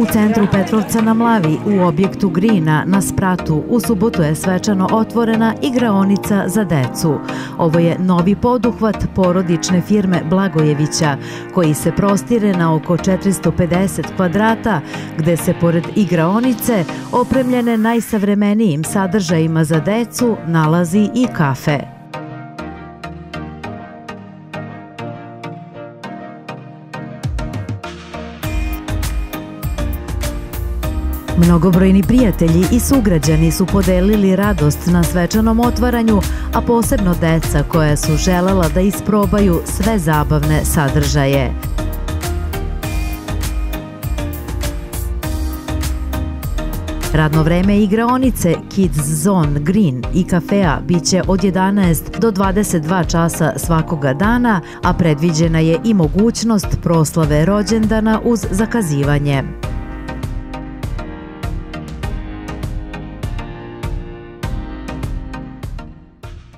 U centru Petrovca na Mlavi, u objektu Greena na spratu, u subotu je svečano otvorena igraonica za decu. Ovo je novi poduhvat porodične firme Blagojevića, koji se prostire na oko 450 kvadrata, gde se pored igraonice, opremljene najsavremenijim sadržajima za decu, nalazi i kafe. Mnogobrojni prijatelji i sugrađani su podelili radost na svečanom otvaranju, a posebno deca koja su želela da isprobaju sve zabavne sadržaje. Radno vreme igraonice Kids Zone Green i kafea biće od 11 do 22 časa svakoga dana, a predviđena je i mogućnost proslave rođendana uz zakazivanje.